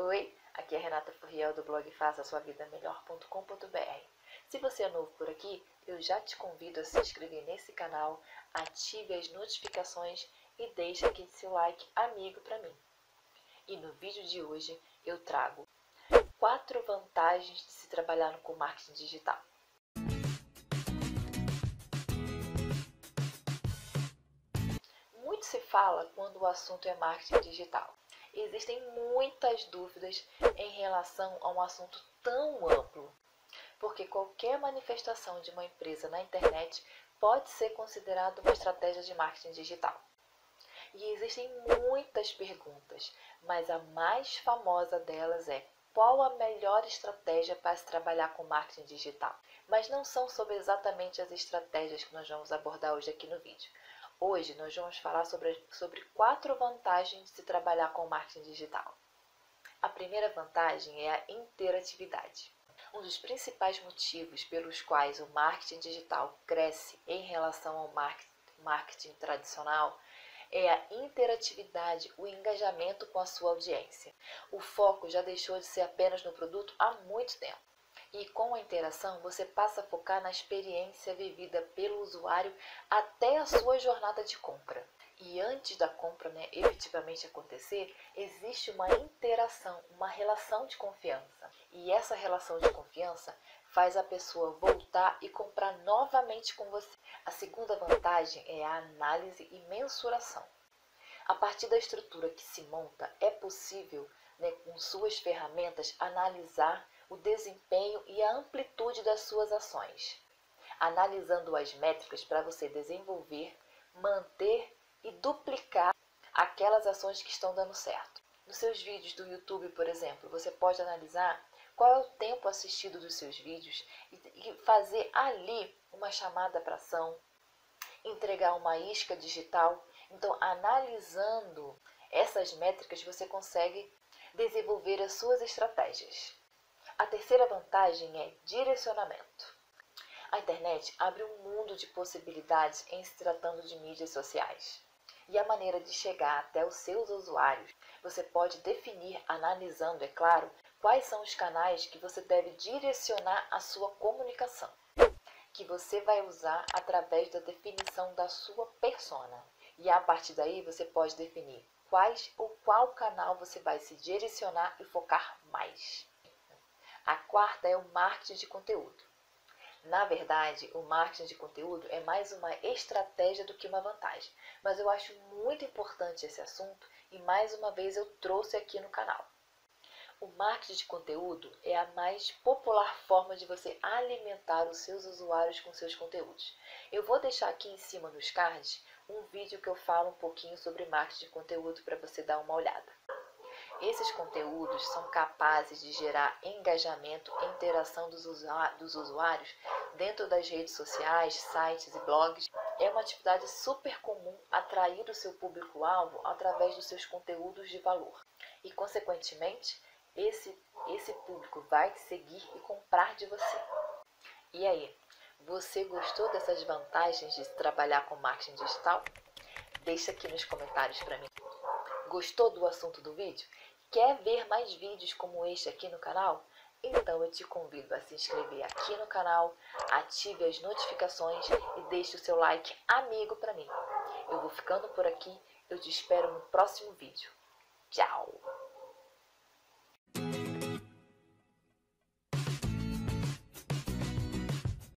Oi, aqui é a Renata Furriel do blog faça-sua-vida-melhor.com.br. Se você é novo por aqui, eu já te convido a se inscrever nesse canal, ative as notificações e deixe aqui seu like amigo para mim. E no vídeo de hoje eu trago 4 vantagens de se trabalhar com marketing digital. Muito se fala quando o assunto é marketing digital. Existem muitas dúvidas em relação a um assunto tão amplo, porque qualquer manifestação de uma empresa na internet pode ser considerada uma estratégia de marketing digital. E existem muitas perguntas, mas a mais famosa delas é: qual a melhor estratégia para se trabalhar com marketing digital? Mas não são sobre exatamente as estratégias que nós vamos abordar hoje aqui no vídeo. Hoje nós vamos falar sobre 4 vantagens de se trabalhar com marketing digital. A primeira vantagem é a interatividade. Um dos principais motivos pelos quais o marketing digital cresce em relação ao marketing tradicional é a interatividade, o engajamento com a sua audiência. O foco já deixou de ser apenas no produto há muito tempo. E com a interação, você passa a focar na experiência vivida pelo usuário até a sua jornada de compra. E antes da compra, efetivamente acontecer, existe uma interação, uma relação de confiança. E essa relação de confiança faz a pessoa voltar e comprar novamente com você. A segunda vantagem é a análise e mensuração. A partir da estrutura que se monta, é possível, com suas ferramentas, analisar o desempenho e a amplitude das suas ações, analisando as métricas para você desenvolver, manter e duplicar aquelas ações que estão dando certo. Nos seus vídeos do YouTube, por exemplo, você pode analisar qual é o tempo assistido dos seus vídeos e fazer ali uma chamada para ação, entregar uma isca digital. Então, analisando essas métricas, você consegue desenvolver as suas estratégias. A terceira vantagem é direcionamento. A internet abre um mundo de possibilidades em se tratando de mídias sociais. E a maneira de chegar até os seus usuários, você pode definir, analisando, é claro, quais são os canais que você deve direcionar a sua comunicação, que você vai usar através da definição da sua persona. E a partir daí você pode definir qual canal você vai se direcionar e focar mais. A quarta é o marketing de conteúdo. Na verdade, o marketing de conteúdo é mais uma estratégia do que uma vantagem. Mas eu acho muito importante esse assunto e mais uma vez eu trouxe aqui no canal. O marketing de conteúdo é a mais popular forma de você alimentar os seus usuários com seus conteúdos. Eu vou deixar aqui em cima nos cards um vídeo que eu falo um pouquinho sobre marketing de conteúdo para você dar uma olhada. Esses conteúdos são capazes de gerar engajamento e interação dos usuários dentro das redes sociais, sites e blogs. É uma atividade super comum atrair o seu público-alvo através dos seus conteúdos de valor. E, consequentemente, esse público vai seguir e comprar de você. E aí, você gostou dessas vantagens de trabalhar com marketing digital? Deixa aqui nos comentários para mim. Gostou do assunto do vídeo? Quer ver mais vídeos como este aqui no canal? Então eu te convido a se inscrever aqui no canal, ative as notificações e deixe o seu like amigo para mim. Eu vou ficando por aqui, eu te espero no próximo vídeo. Tchau!